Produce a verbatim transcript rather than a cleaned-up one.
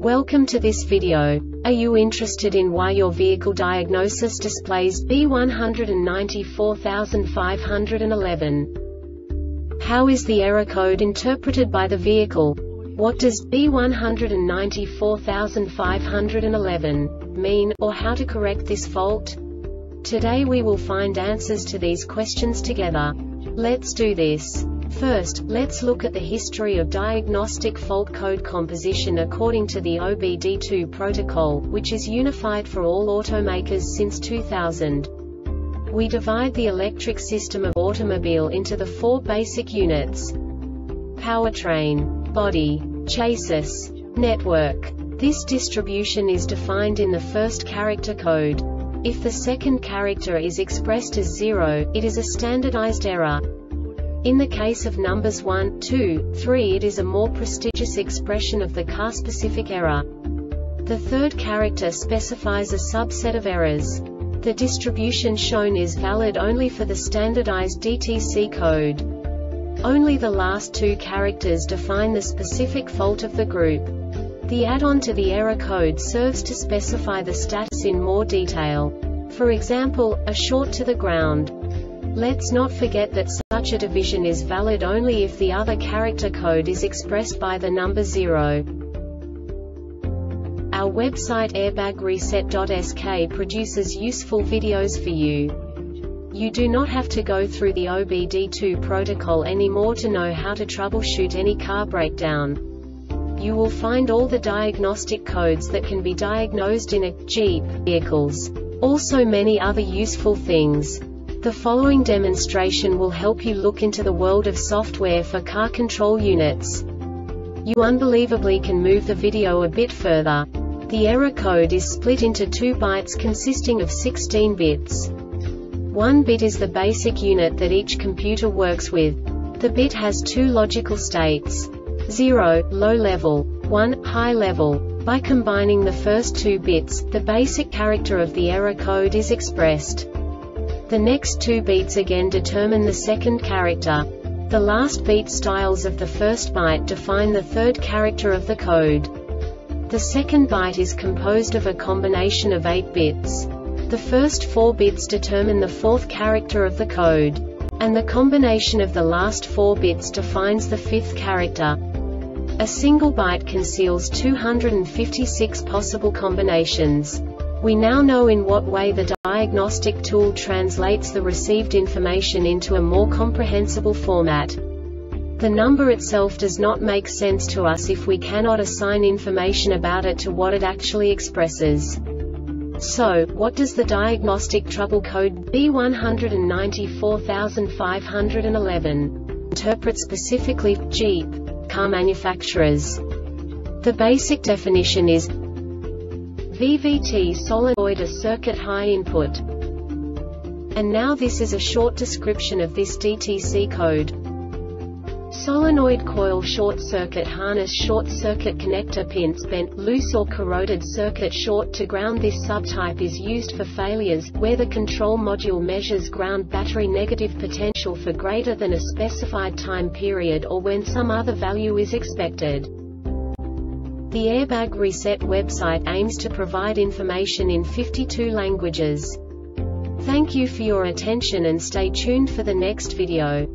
Welcome to this video. Are you interested in why your vehicle diagnosis displays B one nine four five one one? How is the error code interpreted by the vehicle? What does B one nine four five one one mean, or how to correct this fault? Today we will find answers to these questions together. Let's do this. First, let's look at the history of diagnostic fault code composition according to the O B D two protocol, which is unified for all automakers since two thousand. We divide the electric system of automobile into the four basic units: powertrain, body, chassis, network. This distribution is defined in the first character code. If the second character is expressed as zero, it is a standardized error. In the case of numbers one, two, three, it is a more prestigious expression of the car-specific error. The third character specifies a subset of errors. The distribution shown is valid only for the standardized D T C code. Only the last two characters define the specific fault of the group. The add-on to the error code serves to specify the status in more detail. For example, a short to the ground. Let's not forget that such a division is valid only if the other character code is expressed by the number zero. Our website airbag reset dot S K produces useful videos for you. You do not have to go through the O B D two protocol anymore to know how to troubleshoot any car breakdown. You will find all the diagnostic codes that can be diagnosed in a Jeep vehicles. Also many other useful things. The following demonstration will help you look into the world of software for car control units. You unbelievably can move the video a bit further. The error code is split into two bytes consisting of sixteen bits. One bit is the basic unit that each computer works with. The bit has two logical states: zero, low level, one, high level. By combining the first two bits, the basic character of the error code is expressed. The next two beats again determine the second character. The last beat styles of the first byte define the third character of the code. The second byte is composed of a combination of eight bits. The first four bits determine the fourth character of the code. And the combination of the last four bits defines the fifth character. A single byte conceals two hundred fifty-six possible combinations. We now know in what way the diagnostic tool translates the received information into a more comprehensible format. The number itself does not make sense to us if we cannot assign information about it to what it actually expresses. So, what does the diagnostic trouble code B one nine four five one one interpret specifically for Jeep car manufacturers? The basic definition is V V T solenoid a circuit high input. And now this is a short description of this D T C code. Solenoid coil short circuit harness short circuit connector pins bent, loose or corroded circuit short to ground. This subtype is used for failures, where the control module measures ground battery negative potential for greater than a specified time period or when some other value is expected. The Airbag Reset website aims to provide information in fifty-two languages. Thank you for your attention and stay tuned for the next video.